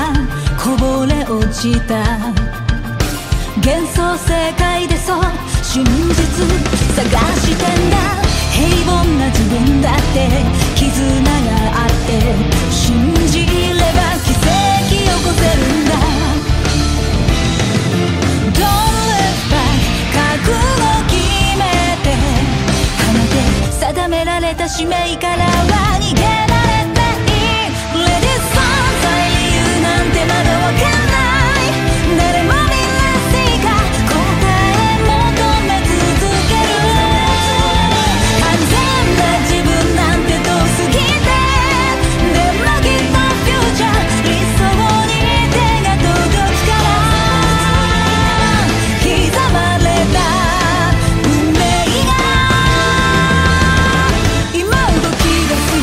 こぼれ落ちた幻想世界でそう真実探してんだ。平凡な自分だって絆があって信じれば奇跡起こせるんだ。 Don't look back 覚悟決めて放て定められた使命からは逃げられていい。 Let it sound 再理由なんてまだわかんない誰もみんな正か答え求め続ける完全な自分なんて遠すぎてでもきっとフューチャー理想に手が届くから刻まれた運命が今動き出す。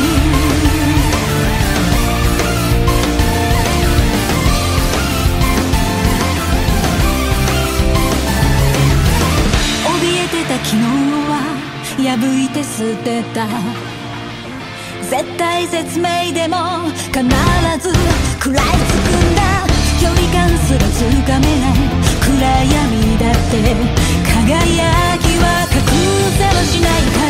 怯えてた昨日は破いて捨てた絶対絶命でも必ず食らいつくんだ。距離感すらつかめない暗闇だって輝きは隠せはしないから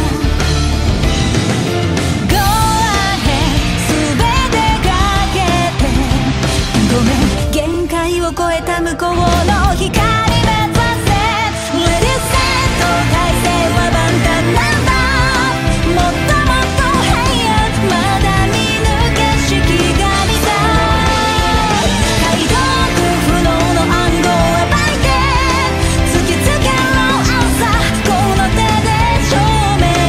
Go ahead 全てかけてごめん限界を超えた向こうの光目指せ Let it set 大勢は万端なんだ。もっともっと早くまだ見抜け式が見たい解読不能の暗号を暴いて突きつけろ朝この手で証明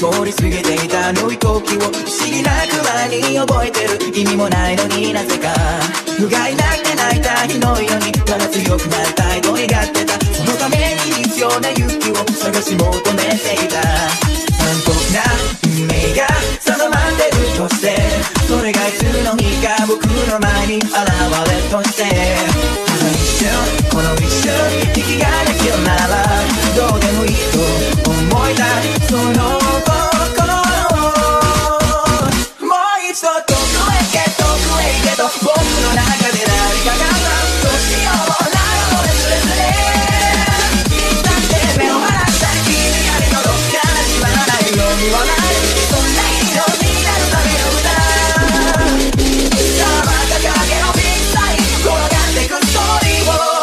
通り過ぎていた縫い時を不思議なくらいに覚えてる。意味もないのになぜか不甲斐なくて泣いた日のようにただ強くなりたいと願ってた。そのために必要な勇気を探し求めていた。残酷な運命が定まってるとして、それがいつの日か僕の前に現れとして、この一瞬この一瞬息ができるならどうでもいいと思いたい。その心をもう一度遠くへ行けと僕の中で何かがどうしようもないのですれすれだって目を離した君がりのどっかしまらないようにはない。そんな色になるための歌さあまた影のビッグサイン転がってくストーリーを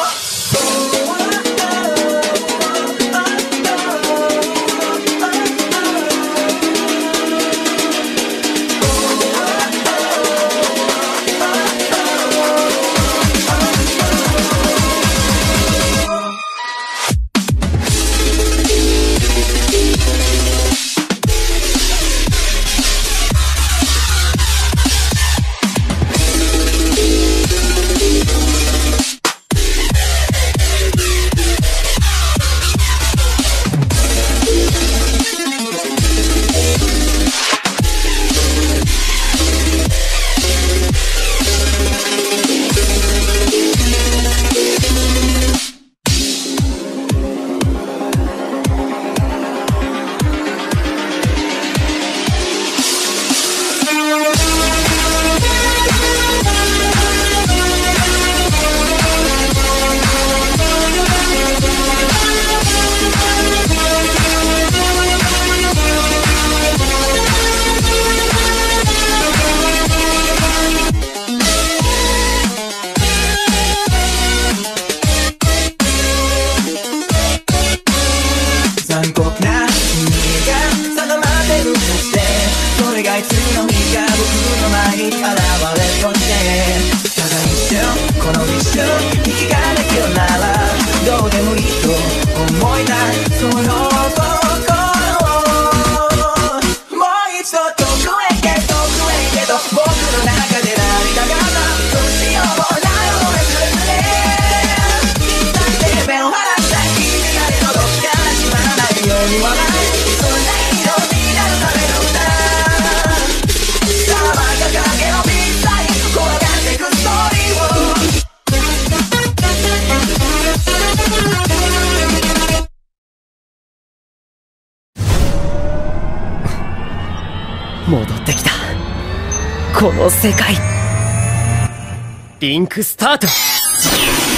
戻ってきたこの世界。リンクスタート。